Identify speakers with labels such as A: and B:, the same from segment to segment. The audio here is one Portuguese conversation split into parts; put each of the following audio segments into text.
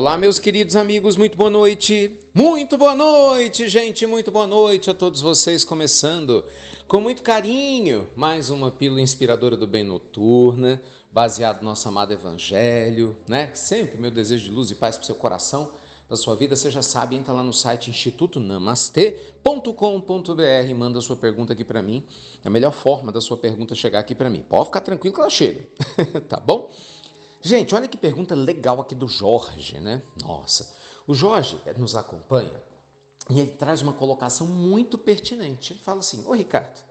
A: Olá, meus queridos amigos, muito boa noite. Muito boa noite, gente, muito boa noite a todos vocês. Começando com muito carinho, mais uma pílula inspiradora do bem noturna, baseado no nosso amado evangelho, né? Sempre meu desejo de luz e paz para o seu coração, da sua vida. Você já sabe, entra lá no site institutonamastê.com.br, manda a sua pergunta aqui para mim. É a melhor forma da sua pergunta chegar aqui para mim. Pode ficar tranquilo que ela chega, tá bom? Gente, olha que pergunta legal aqui do Jorge, né? Nossa, o Jorge nos acompanha e ele traz uma colocação muito pertinente. Ele fala assim: ô Ricardo,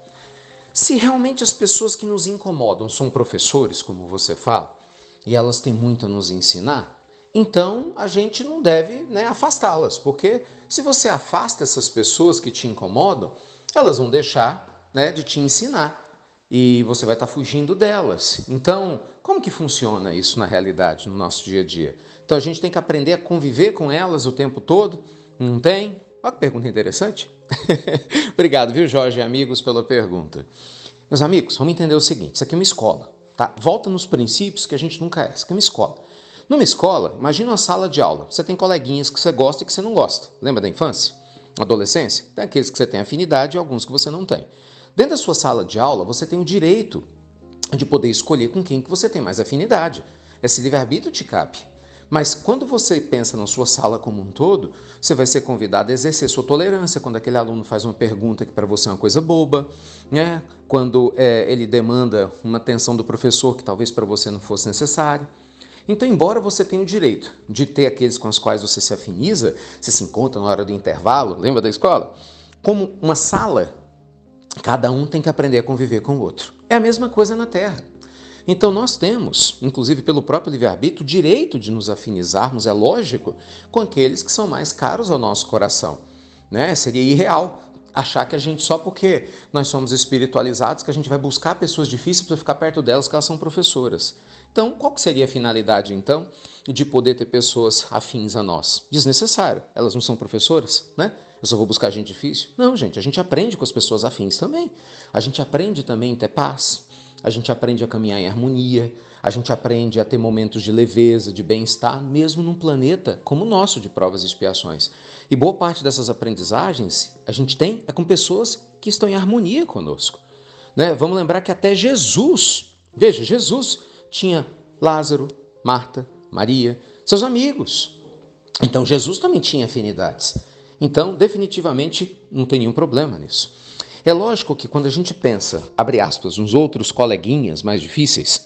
A: se realmente as pessoas que nos incomodam são professores, como você fala, e elas têm muito a nos ensinar, então a gente não deve, né, afastá-las, porque se você afasta essas pessoas que te incomodam, elas vão deixar, né, de te ensinar. E você vai estar fugindo delas. Então, como que funciona isso na realidade, no nosso dia a dia? Então, a gente tem que aprender a conviver com elas o tempo todo? Não tem? Olha que pergunta interessante. Obrigado, viu, Jorge e amigos, pela pergunta. Meus amigos, vamos entender o seguinte. Isso aqui é uma escola, tá? Volta nos princípios que a gente nunca é. Isso aqui é uma escola. Numa escola, imagina uma sala de aula. Você tem coleguinhas que você gosta e que você não gosta. Lembra da infância? Adolescência? Tem aqueles que você tem afinidade e alguns que você não tem. Dentro da sua sala de aula, você tem o direito de poder escolher com quem que você tem mais afinidade. Esse livre-arbítrio te cabe. Mas quando você pensa na sua sala como um todo, você vai ser convidado a exercer sua tolerância quando aquele aluno faz uma pergunta que para você é uma coisa boba, né? Quando ele demanda uma atenção do professor que talvez para você não fosse necessário. Então, embora você tenha o direito de ter aqueles com os quais você se afiniza, você se encontra na hora do intervalo, lembra da escola? Como uma sala, cada um tem que aprender a conviver com o outro. É a mesma coisa na Terra. Então nós temos, inclusive pelo próprio livre-arbítrio, o direito de nos afinizarmos, é lógico, com aqueles que são mais caros ao nosso coração, né? Seria irreal achar que a gente, só porque nós somos espiritualizados, que a gente vai buscar pessoas difíceis para ficar perto delas, que elas são professoras. Então, qual que seria a finalidade, então, de poder ter pessoas afins a nós? Desnecessário. Elas não são professoras, né? Eu só vou buscar gente difícil? Não, gente, a gente aprende com as pessoas afins também. A gente aprende também a ter paz. A gente aprende a caminhar em harmonia. A gente aprende a ter momentos de leveza, de bem-estar, mesmo num planeta como o nosso de provas e expiações. E boa parte dessas aprendizagens a gente tem é com pessoas que estão em harmonia conosco, né? Vamos lembrar que até Jesus, veja, Jesus tinha Lázaro, Marta, Maria, seus amigos. Então Jesus também tinha afinidades. Então, definitivamente, não tem nenhum problema nisso. É lógico que quando a gente pensa, abre aspas, nos outros coleguinhas mais difíceis,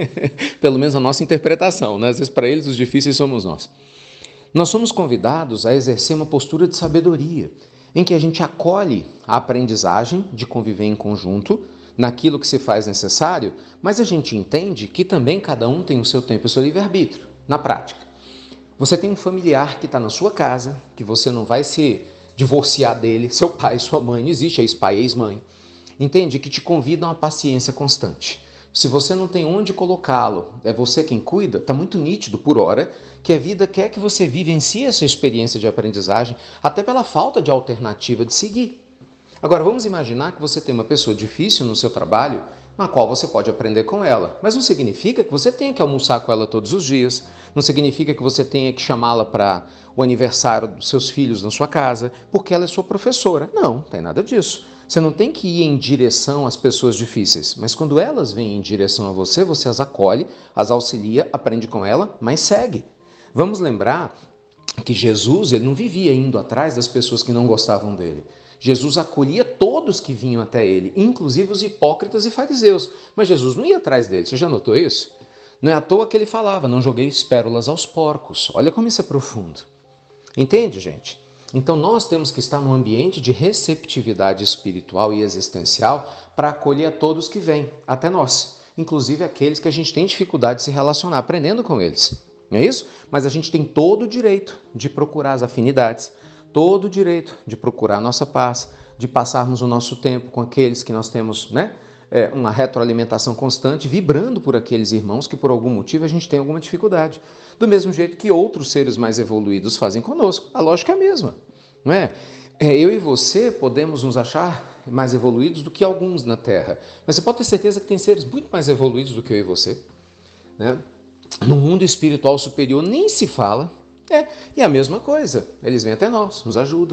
A: pelo menos a nossa interpretação, né? Às vezes para eles os difíceis somos nós. Nós somos convidados a exercer uma postura de sabedoria, em que a gente acolhe a aprendizagem de conviver em conjunto, naquilo que se faz necessário, mas a gente entende que também cada um tem o seu tempo e o seu livre-arbítrio, na prática. Você tem um familiar que está na sua casa, que você não vai se divorciar dele, seu pai, sua mãe, não existe ex-pai e ex-mãe, entende? Que te convidam a paciência constante. Se você não tem onde colocá-lo, é você quem cuida, está muito nítido por hora que a vida quer que você vivencie essa experiência de aprendizagem, até pela falta de alternativa de seguir. Agora, vamos imaginar que você tem uma pessoa difícil no seu trabalho, na qual você pode aprender com ela. Mas não significa que você tenha que almoçar com ela todos os dias, não significa que você tenha que chamá-la para o aniversário dos seus filhos na sua casa, porque ela é sua professora. Não tem nada disso. Você não tem que ir em direção às pessoas difíceis, mas quando elas vêm em direção a você, você as acolhe, as auxilia, aprende com ela, mas segue. Vamos lembrar que Jesus, ele não vivia indo atrás das pessoas que não gostavam dele. Jesus acolhia todos que vinham até ele, inclusive os hipócritas e fariseus. Mas Jesus não ia atrás deles, você já notou isso? Não é à toa que ele falava, não jogueis pérolas aos porcos. Olha como isso é profundo. Entende, gente? Então nós temos que estar num ambiente de receptividade espiritual e existencial para acolher a todos que vêm, até nós. Inclusive aqueles que a gente tem dificuldade de se relacionar, aprendendo com eles. Não é isso? Mas a gente tem todo o direito de procurar as afinidades, todo o direito de procurar a nossa paz, de passarmos o nosso tempo com aqueles que nós temos, né, uma retroalimentação constante, vibrando por aqueles irmãos que por algum motivo a gente tem alguma dificuldade. Do mesmo jeito que outros seres mais evoluídos fazem conosco. A lógica é a mesma, não é? Eu e você podemos nos achar mais evoluídos do que alguns na Terra, mas você pode ter certeza que tem seres muito mais evoluídos do que eu e você, né? No mundo espiritual superior nem se fala, E a mesma coisa, eles vêm até nós, nos ajudam.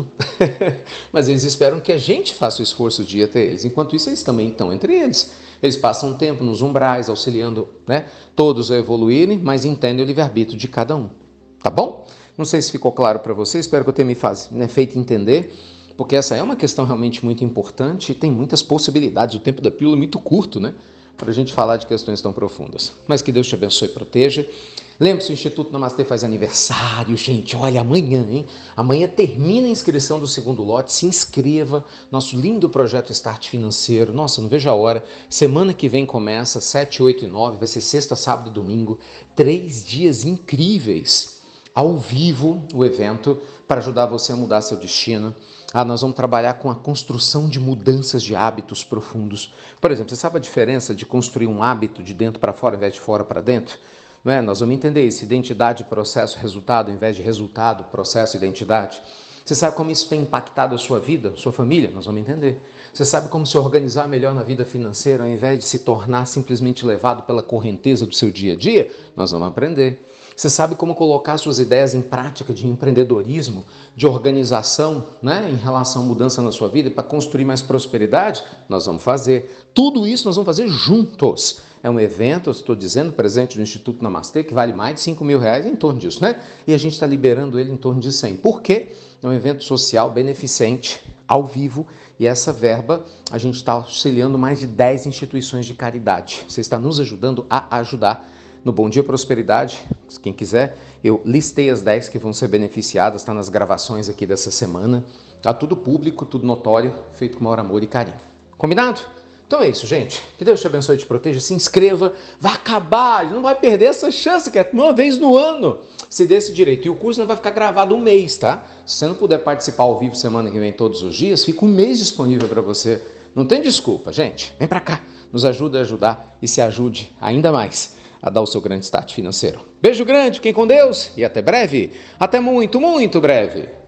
A: Mas eles esperam que a gente faça o esforço de ir até eles. Enquanto isso, eles também estão entre eles. Eles passam um tempo nos umbrais, auxiliando, todos a evoluírem, mas entendem o livre-arbítrio de cada um. Tá bom? Não sei se ficou claro para você, espero que eu tenha me feito entender, porque essa é uma questão realmente muito importante e tem muitas possibilidades. O tempo da pílula é muito curto, para a gente falar de questões tão profundas. Mas que Deus te abençoe e proteja. Lembre-se, o Instituto Namastê faz aniversário, gente, olha, amanhã, hein? Amanhã termina a inscrição do segundo lote, se inscreva, nosso lindo projeto Start Financeiro, nossa, não vejo a hora, semana que vem começa, 7, 8 e 9, vai ser sexta, sábado e domingo, 3 dias incríveis, ao vivo, o evento, para ajudar você a mudar seu destino. Nós vamos trabalhar com a construção de mudanças de hábitos profundos. Por exemplo, você sabe a diferença de construir um hábito de dentro para fora, ao invés de fora para dentro? Nós vamos entender isso, identidade, processo, resultado, ao invés de resultado, processo, identidade. Você sabe como isso tem impactado a sua vida, sua família? Nós vamos entender. Você sabe como se organizar melhor na vida financeira, ao invés de se tornar simplesmente levado pela correnteza do seu dia a dia? Nós vamos aprender. Você sabe como colocar suas ideias em prática de empreendedorismo, de organização, em relação à mudança na sua vida para construir mais prosperidade? Nós vamos fazer. Tudo isso nós vamos fazer juntos. É um evento, eu estou dizendo, presente no Instituto Namastê, que vale mais de R$5.000 em torno disso, E a gente está liberando ele em torno de 100. Por quê? É um evento social beneficente, ao vivo, e essa verba a gente está auxiliando mais de 10 instituições de caridade. Você está nos ajudando a ajudar. No Bom Dia Prosperidade, quem quiser, eu listei as 10 que vão ser beneficiadas, está nas gravações aqui dessa semana. Tá tudo público, tudo notório, feito com maior amor e carinho. Combinado? Então é isso, gente. Que Deus te abençoe e te proteja. Se inscreva, vai acabar, não vai perder essa chance, que é uma vez no ano. Se dê esse direito. E o curso não vai ficar gravado um mês, tá? Se você não puder participar ao vivo semana que vem todos os dias, fica um mês disponível para você. Não tem desculpa, gente. Vem para cá. Nos ajuda a ajudar e se ajude ainda mais a dar o seu grande start financeiro. Beijo grande, fiquem com Deus e até breve. Até muito, muito breve.